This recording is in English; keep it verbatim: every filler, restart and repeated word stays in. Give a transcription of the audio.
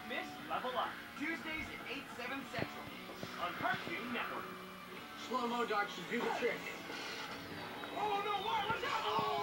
miss, level up. Tuesdays at eight, seven Central on Cartoon Network. Slow-mo dog should do the trick. Oh, no, what? What's happening?